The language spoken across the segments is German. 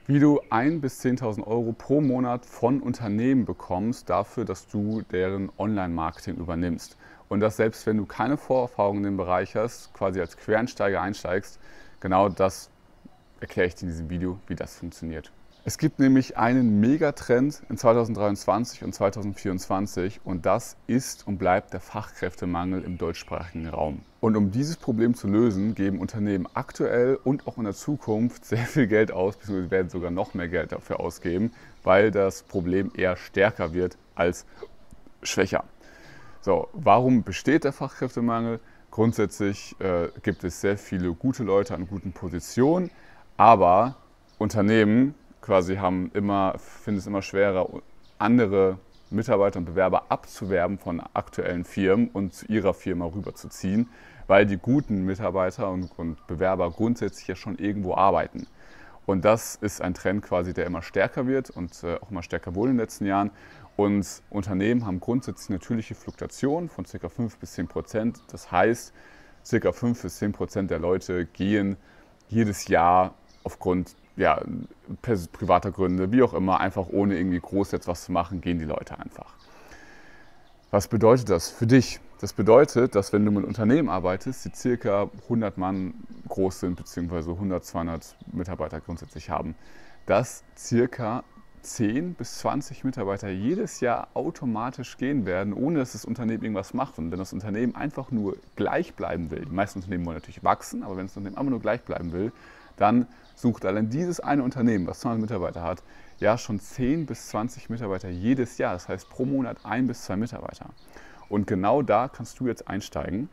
Wie du 1.000 bis 10.000 Euro pro Monat von Unternehmen bekommst, dafür, dass du deren Online-Marketing übernimmst. Und das selbst wenn du keine Vorerfahrung in dem Bereich hast, quasi als Quereinsteiger einsteigst, genau das erkläre ich dir in diesem Video, wie das funktioniert. Es gibt nämlich einen Megatrend in 2023 und 2024 und das ist und bleibt der Fachkräftemangel im deutschsprachigen Raum. Und um dieses Problem zu lösen, geben Unternehmen aktuell und auch in der Zukunft sehr viel Geld aus, beziehungsweise werden sogar noch mehr Geld dafür ausgeben, weil das Problem eher stärker wird als schwächer. So, warum besteht der Fachkräftemangel? Grundsätzlich gibt es sehr viele gute Leute an guten Positionen, aber Unternehmen finden es immer schwerer, andere Mitarbeiter und Bewerber abzuwerben von aktuellen Firmen und zu ihrer Firma rüberzuziehen, weil die guten Mitarbeiter und Bewerber grundsätzlich ja schon irgendwo arbeiten. Und das ist ein Trend quasi, der immer stärker wird und auch immer stärker wurde in den letzten Jahren. Und Unternehmen haben grundsätzlich natürliche Fluktuationen von ca. 5 bis 10%. Das heißt, ca. 5 bis 10% der Leute gehen jedes Jahr aufgrund privater Gründe, wie auch immer, einfach ohne irgendwie groß jetzt was zu machen, gehen die Leute einfach. Was bedeutet das für dich? Das bedeutet, dass wenn du mit Unternehmen arbeitest, die ca. 100 Mann groß sind, beziehungsweise 100, 200 Mitarbeiter grundsätzlich haben, dass ca. 10 bis 20 Mitarbeiter jedes Jahr automatisch gehen werden, ohne dass das Unternehmen irgendwas macht. Und wenn das Unternehmen einfach nur gleich bleiben will, die meisten Unternehmen wollen natürlich wachsen, aber wenn das Unternehmen einfach nur gleich bleiben will, dann sucht allein dieses eine Unternehmen, was 200 Mitarbeiter hat, ja schon 10 bis 20 Mitarbeiter jedes Jahr. Das heißt pro Monat 1 bis 2 Mitarbeiter. Und genau da kannst du jetzt einsteigen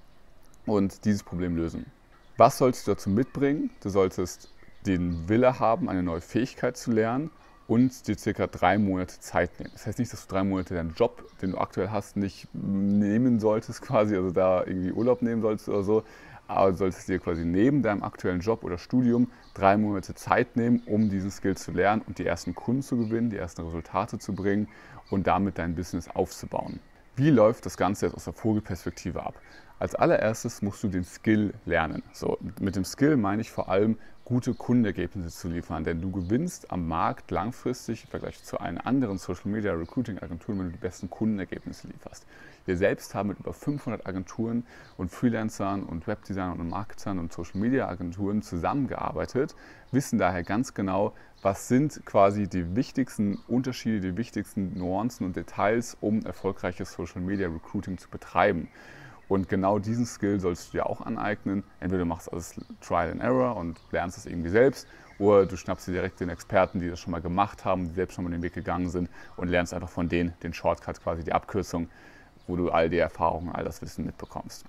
und dieses Problem lösen. Was solltest du dazu mitbringen? Du solltest den Wille haben, eine neue Fähigkeit zu lernen und dir ca. 3 Monate Zeit nehmen. Das heißt nicht, dass du 3 Monate deinen Job, den du aktuell hast, nicht nehmen solltest quasi, also da irgendwie Urlaub nehmen solltest oder so, aber du solltest dir quasi neben deinem aktuellen Job oder Studium 3 Monate Zeit nehmen, um diesen Skill zu lernen und die ersten Kunden zu gewinnen, die ersten Resultate zu bringen und damit dein Business aufzubauen. Wie läuft das Ganze jetzt aus der Vogelperspektive ab? Als allererstes musst du den Skill lernen. So, mit dem Skill meine ich vor allem, gute Kundenergebnisse zu liefern, denn du gewinnst am Markt langfristig im Vergleich zu allen anderen Social Media Recruiting Agenturen, wenn du die besten Kundenergebnisse lieferst. Wir selbst haben mit über 500 Agenturen und Freelancern und Webdesignern und Marketern und Social Media Agenturen zusammengearbeitet, wissen daher ganz genau, was sind quasi die wichtigsten Unterschiede, die wichtigsten Nuancen und Details, um erfolgreiches Social Media Recruiting zu betreiben. Und genau diesen Skill sollst du dir auch aneignen. Entweder du machst alles Trial and Error und lernst es irgendwie selbst, oder du schnappst dir direkt den Experten, die das schon mal gemacht haben, die selbst schon mal den Weg gegangen sind und lernst einfach von denen den Shortcut, quasi die Abkürzung, wo du all die Erfahrungen, all das Wissen mitbekommst.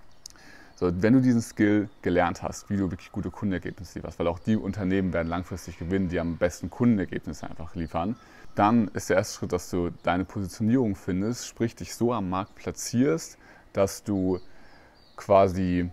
So, wenn du diesen Skill gelernt hast, wie du wirklich gute Kundenergebnisse lieferst, weil auch die Unternehmen werden langfristig gewinnen, die am besten Kundenergebnisse einfach liefern, dann ist der erste Schritt, dass du deine Positionierung findest, sprich dich so am Markt platzierst, dass du quasi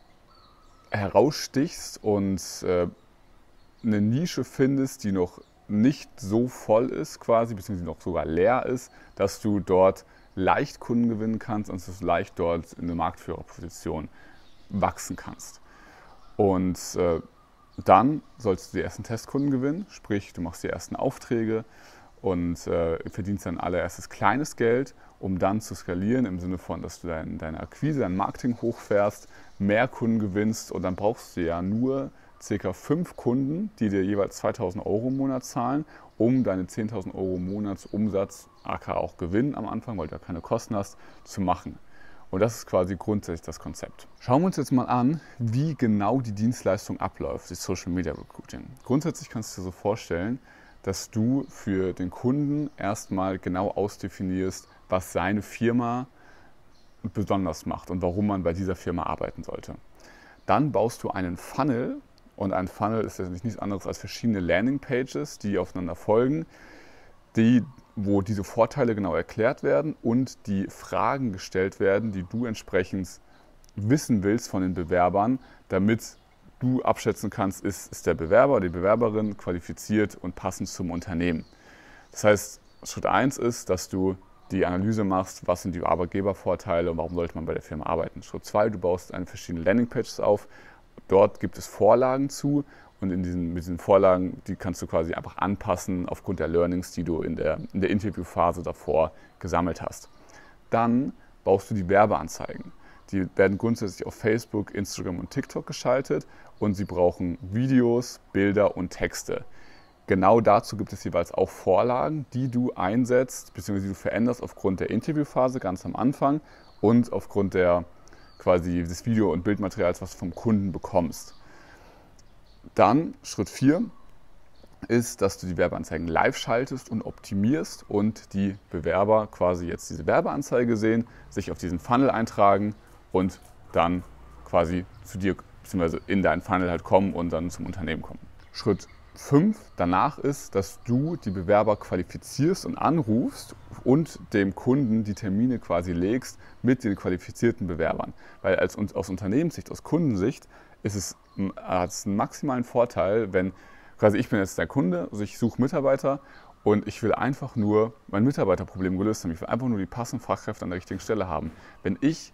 herausstichst und eine Nische findest, die noch nicht so voll ist quasi, beziehungsweise noch sogar leer ist, dass du dort leicht Kunden gewinnen kannst und dass du leicht dort in eine Marktführerposition wachsen kannst. Und dann sollst du die ersten Testkunden gewinnen, sprich du machst die ersten Aufträge und verdienst dann allererstes kleines Geld, um dann zu skalieren im Sinne von, dass du deine Akquise, dein Marketing hochfährst, mehr Kunden gewinnst und dann brauchst du ja nur ca. 5 Kunden, die dir jeweils 2.000 Euro im Monat zahlen, um deine 10.000 Euro Monatsumsatz, aka auch Gewinn am Anfang, weil du ja keine Kosten hast, zu machen. Und das ist quasi grundsätzlich das Konzept. Schauen wir uns jetzt mal an, wie genau die Dienstleistung abläuft, das Social Media Recruiting. Grundsätzlich kannst du dir so vorstellen, dass du für den Kunden erstmal genau ausdefinierst, was seine Firma besonders macht und warum man bei dieser Firma arbeiten sollte. Dann baust du einen Funnel und ein Funnel ist ja nichts anderes als verschiedene Landingpages, die aufeinander folgen, wo diese Vorteile genau erklärt werden und die Fragen gestellt werden, die du entsprechend wissen willst von den Bewerbern, damit du abschätzen kannst, ist der Bewerber oder die Bewerberin qualifiziert und passend zum Unternehmen. Das heißt, Schritt 1 ist, dass du die Analyse machst, was sind die Arbeitgebervorteile und warum sollte man bei der Firma arbeiten. Schritt 2, du baust eine verschiedene Landingpages auf. Dort gibt es Vorlagen zu Und mit diesen Vorlagen, die kannst du quasi einfach anpassen aufgrund der Learnings, die du in der Interviewphase davor gesammelt hast. Dann baust du die Werbeanzeigen. Die werden grundsätzlich auf Facebook, Instagram und TikTok geschaltet und sie brauchen Videos, Bilder und Texte. Genau dazu gibt es jeweils auch Vorlagen, die du einsetzt bzw. die du veränderst aufgrund der Interviewphase ganz am Anfang und aufgrund des Video- und Bildmaterials, was du vom Kunden bekommst. Dann Schritt 4 ist, dass du die Werbeanzeigen live schaltest und optimierst und die Bewerber quasi jetzt diese Werbeanzeige sehen, sich auf diesen Funnel eintragen und dann quasi zu dir bzw. in deinen Funnel halt kommen und dann zum Unternehmen kommen. Schritt 5 danach ist, dass du die Bewerber qualifizierst und anrufst und dem Kunden die Termine quasi legst mit den qualifizierten Bewerbern. Weil aus Unternehmenssicht, aus Kundensicht hat es einen maximalen Vorteil, wenn quasi ich bin jetzt der Kunde, also ich suche Mitarbeiter und ich will einfach nur mein Mitarbeiterproblem gelöst haben. Ich will einfach nur die passenden Fachkräfte an der richtigen Stelle haben. Wenn ich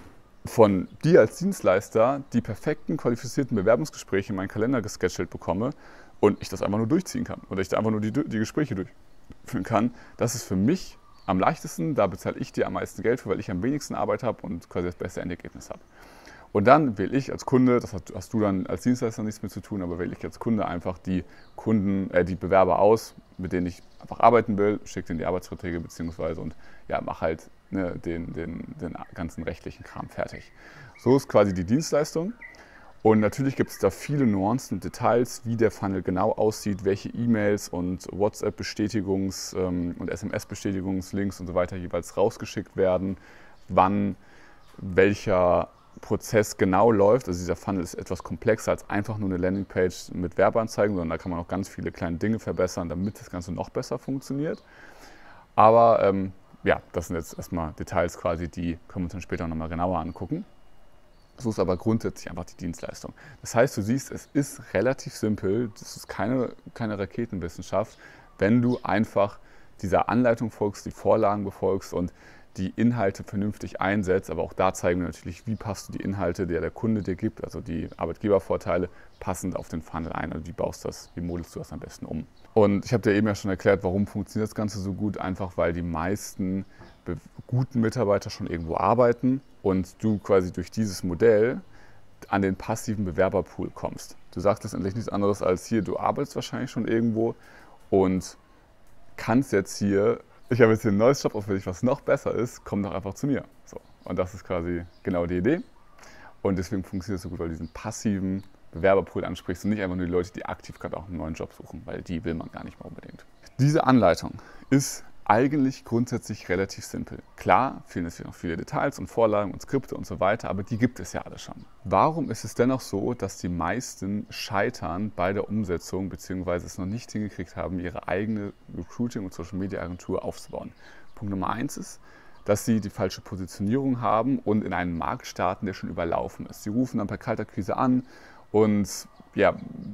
von dir als Dienstleister die perfekten, qualifizierten Bewerbungsgespräche in meinen Kalender gescheduled bekomme und ich das einfach nur durchziehen kann oder ich da einfach nur die Gespräche durchführen kann, das ist für mich am leichtesten, da bezahle ich dir am meisten Geld für, weil ich am wenigsten Arbeit habe und quasi das beste Endergebnis habe. Und dann will ich als Kunde, das hast du dann als Dienstleister nichts mit zu tun, aber wähle ich als Kunde einfach die Bewerber aus, mit denen ich einfach arbeiten will, schicke denen die Arbeitsverträge beziehungsweise und ja, mache halt den ganzen rechtlichen Kram fertig. So ist quasi die Dienstleistung. Und natürlich gibt es da viele Nuancen und Details, wie der Funnel genau aussieht, welche E-Mails und WhatsApp-Bestätigungs- und SMS-Bestätigungslinks und so weiter jeweils rausgeschickt werden, wann welcher Prozess genau läuft. Also dieser Funnel ist etwas komplexer als einfach nur eine Landingpage mit Werbeanzeigen, sondern da kann man auch ganz viele kleine Dinge verbessern, damit das Ganze noch besser funktioniert. Aber ja, das sind jetzt erstmal Details quasi, die können wir uns dann später nochmal genauer angucken. So ist aber grundsätzlich einfach die Dienstleistung. Das heißt, du siehst, es ist relativ simpel, das ist keine Raketenwissenschaft, wenn du einfach dieser Anleitung folgst, die Vorlagen befolgst und die Inhalte vernünftig einsetzt. Aber auch da zeigen wir natürlich, wie passt du die Inhalte, die der Kunde dir gibt, also die Arbeitgebervorteile, passend auf den Funnel ein. Also wie modelst du das am besten um? Und ich habe dir eben ja schon erklärt, warum funktioniert das Ganze so gut. Einfach weil die meisten guten Mitarbeiter schon irgendwo arbeiten und du quasi durch dieses Modell an den passiven Bewerberpool kommst. Du sagst letztendlich nichts anderes als hier, du arbeitest wahrscheinlich schon irgendwo und kannst jetzt hier, ich habe jetzt hier ein neues Job für dich, was noch besser ist, komm doch einfach zu mir. So. Und das ist quasi genau die Idee. Und deswegen funktioniert es so gut, weil du diesen passiven Bewerberpool ansprichst und nicht einfach nur die Leute, die aktiv gerade auch einen neuen Job suchen, weil die will man gar nicht mehr unbedingt. Diese Anleitung ist eigentlich grundsätzlich relativ simpel. Klar, fehlen jetzt noch viele Details und Vorlagen und Skripte und so weiter, aber die gibt es ja alle schon. Warum ist es dennoch so, dass die meisten scheitern bei der Umsetzung bzw. es noch nicht hingekriegt haben, ihre eigene Recruiting- und Social-Media-Agentur aufzubauen? Punkt Nummer 1 ist, dass sie die falsche Positionierung haben und in einen Markt starten, der schon überlaufen ist. Sie rufen dann per Kaltakquise an und ja,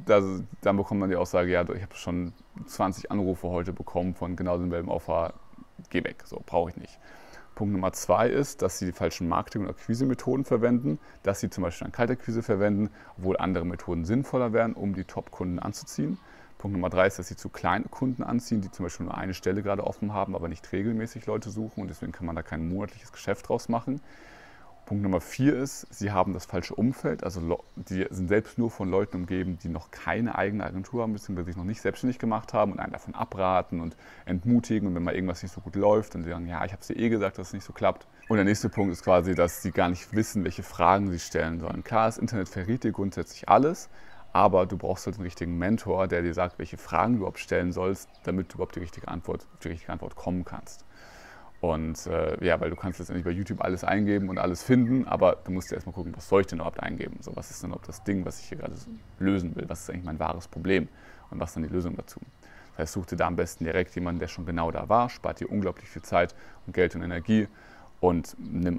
dann bekommt man die Aussage, ja, ich habe schon 20 Anrufe heute bekommen von genau demselben Offer, geh weg, so brauche ich nicht. Punkt Nummer 2 ist, dass sie die falschen Marketing- und Akquisemethoden verwenden, dass sie zum Beispiel eine Kaltakquise verwenden, obwohl andere Methoden sinnvoller wären, um die Top-Kunden anzuziehen. Punkt Nummer 3 ist, dass sie zu kleine Kunden anziehen, die zum Beispiel nur eine Stelle gerade offen haben, aber nicht regelmäßig Leute suchen und deswegen kann man da kein monatliches Geschäft draus machen. Punkt Nummer 4 ist, sie haben das falsche Umfeld, also die sind selbst nur von Leuten umgeben, die noch keine eigene Agentur haben, beziehungsweise sich noch nicht selbstständig gemacht haben und einen davon abraten und entmutigen und wenn mal irgendwas nicht so gut läuft, dann sagen, ja, ich habe es dir eh gesagt, dass es nicht so klappt. Und der nächste Punkt ist quasi, dass sie gar nicht wissen, welche Fragen sie stellen sollen. Klar, das Internet verrät dir grundsätzlich alles, aber du brauchst halt einen richtigen Mentor, der dir sagt, welche Fragen du überhaupt stellen sollst, damit du überhaupt auf die richtige Antwort kommen kannst. Und ja, weil du kannst letztendlich bei YouTube alles eingeben und alles finden, aber du musst ja erstmal gucken, was soll ich denn überhaupt eingeben? So, was ist denn überhaupt das Ding, was ich hier gerade lösen will? Was ist eigentlich mein wahres Problem? Und was ist dann die Lösung dazu? Das heißt, such dir da am besten direkt jemanden, der schon genau da war, spart dir unglaublich viel Zeit und Geld und Energie und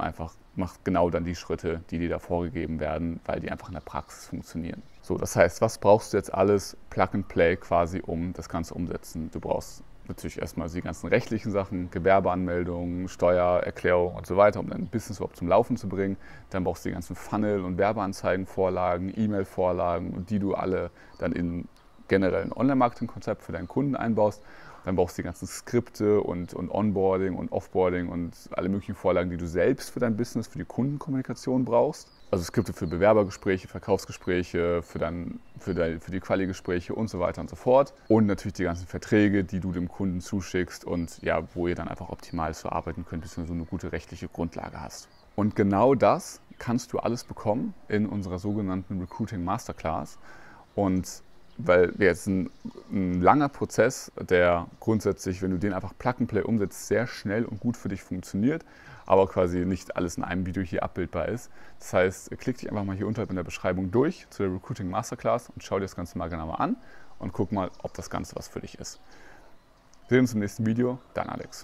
mach genau dann die Schritte, die dir da vorgegeben werden, weil die einfach in der Praxis funktionieren. So, das heißt, was brauchst du jetzt alles Plug and Play quasi, um das Ganze umsetzen? Du brauchst natürlich erstmal die ganzen rechtlichen Sachen, Gewerbeanmeldungen, Steuererklärung und so weiter, um dein Business überhaupt zum Laufen zu bringen. Dann brauchst du die ganzen Funnel- und Werbeanzeigenvorlagen, E-Mail-Vorlagen und die du alle dann in generell ein Online-Marketing-Konzept für deinen Kunden einbaust. Dann brauchst du die ganzen Skripte und Onboarding und Offboarding und alle möglichen Vorlagen, die du selbst für dein Business, für die Kundenkommunikation brauchst. Also Skripte für Bewerbergespräche, Verkaufsgespräche, für die Quali-Gespräche und so weiter und so fort. Und natürlich die ganzen Verträge, die du dem Kunden zuschickst und ja, wo ihr dann einfach optimal so arbeiten könnt, bis du so eine gute rechtliche Grundlage hast. Und genau das kannst du alles bekommen in unserer sogenannten Recruiting Masterclass. Und weil jetzt ein langer Prozess, der grundsätzlich, wenn du den einfach Plug and Play umsetzt, sehr schnell und gut für dich funktioniert, aber quasi nicht alles in einem Video hier abbildbar ist. Das heißt, klick dich einfach mal hier unterhalb in der Beschreibung durch zu der Recruiting Masterclass und schau dir das Ganze mal genauer an und guck mal, ob das Ganze was für dich ist. Wir sehen uns im nächsten Video. Dein Alex.